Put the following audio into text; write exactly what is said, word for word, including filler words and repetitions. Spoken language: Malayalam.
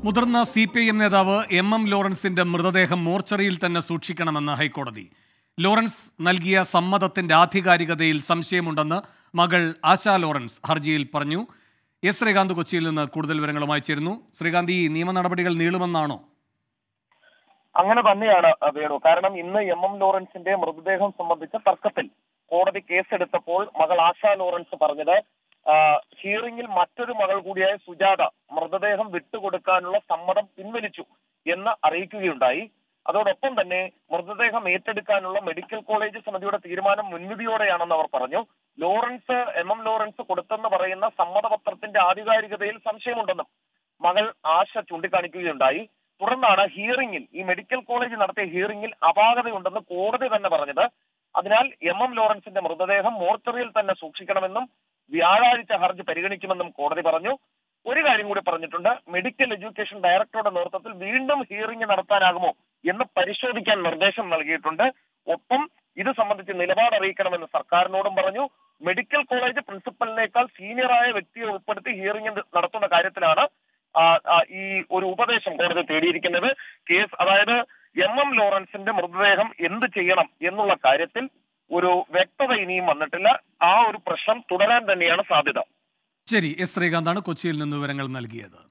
മുതിർന്ന സി പി ഐ എം നേതാവ് എം എം ലോറൻസിന്റെ മൃതദേഹം മോർച്ചറിയിൽ തന്നെ സൂക്ഷിക്കണമെന്ന് ഹൈക്കോടതി. ലോറൻസ് നൽകിയ സമ്മതത്തിന്റെ ആധികാരികതയിൽ സംശയമുണ്ടെന്ന് മകൾ ആശാ ലോറൻസ് ഹർജിയിൽ പറഞ്ഞു. എസ് ശ്രീകാന്ത് കൊച്ചിയിൽ നിന്ന് കൂടുതൽ വിവരങ്ങളുമായി ചേരുന്നു. ശ്രീകാന്ത്, ഈ നിയമ നടപടികൾ നീളുമെന്നാണോ? അങ്ങനെ തന്നെയാണ് വേണു. കാരണം ഇന്ന് എം എം ലോറൻസിന്റെ മൃതദേഹം സംബന്ധിച്ച തർക്കത്തിൽ കോടതി കേസെടുത്തപ്പോൾ മകൾ ആശാ ലോറൻസ് പറഞ്ഞത് ഹിയറിംഗിൽ മറ്റൊരു മകൾ കൂടിയായ സുജാത മൃതദേഹം വിട്ടുകൊടുക്കാനുള്ള സമ്മതം പിൻവലിച്ചു എന്ന് അറിയിക്കുകയുണ്ടായി. അതോടൊപ്പം തന്നെ മൃതദേഹം ഏറ്റെടുക്കാനുള്ള മെഡിക്കൽ കോളേജ് സമിതിയുടെ തീരുമാനം മുൻവിധിയോടെയാണെന്ന് അവർ പറഞ്ഞു. ലോറൻസ് എം എം ലോറൻസ് കൊടുത്തെന്ന് പറയുന്ന സമ്മതപത്രത്തിന്റെ ആധികാരികതയിൽ സംശയമുണ്ടെന്നും മകൾ ആശ ചൂണ്ടിക്കാണിക്കുകയുണ്ടായി. തുടർന്നാണ് ഹിയറിംഗിൽ ഈ മെഡിക്കൽ കോളേജ് നടത്തിയ ഹിയറിംഗിൽ അപാകതയുണ്ടെന്ന് കോടതി തന്നെ പറഞ്ഞത്. അതിനാൽ എം എം ലോറൻസിന്റെ മൃതദേഹം മോർച്ചറിയിൽ തന്നെ സൂക്ഷിക്കണമെന്നും വ്യാഴാഴ്ച ഹർജി പരിഗണിക്കുമെന്നും കോടതി പറഞ്ഞു. ഒരു കാര്യം കൂടി പറഞ്ഞിട്ടുണ്ട്. മെഡിക്കൽ എഡ്യൂക്കേഷൻ ഡയറക്ടറുടെ നേതൃത്വത്തിൽ വീണ്ടും ഹിയറിംഗ് നടത്താനാകുമോ എന്ന് പരിശോധിക്കാൻ നിർദ്ദേശം നൽകിയിട്ടുണ്ട്. ഒപ്പം ഇത് സംബന്ധിച്ച് നിലപാട് അറിയിക്കണമെന്ന് സർക്കാരിനോടും പറഞ്ഞു. മെഡിക്കൽ കോളേജ് പ്രിൻസിപ്പലിനേക്കാൾ സീനിയറായ വ്യക്തിയെ ഉൾപ്പെടുത്തി ഹിയറിംഗ് നടത്തുന്ന കാര്യത്തിലാണ് ഈ ഒരു ഉപദേശം കോടതി തേടിയിരിക്കുന്നത്. കേസ് അതായത് എം എം ലോറൻസിന്റെ മൃതദേഹം എന്ത് ചെയ്യണം എന്നുള്ള കാര്യത്തിൽ ഒരു വ്യക്തത ഇനിയും വന്നിട്ടില്ല. ആ ഒരു പ്രശ്നം തുടരാൻ തന്നെയാണ് സാധ്യത. ശരി, എസ് ശ്രീകാന്താണ് കൊച്ചിയിൽ നിന്ന് വിവരങ്ങൾ നൽകിയത്.